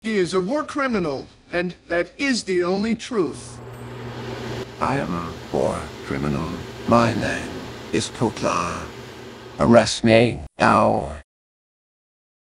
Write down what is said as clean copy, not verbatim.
He is a war criminal, and that is the only truth. I am a war criminal. My name is Kotla. Arrest me now.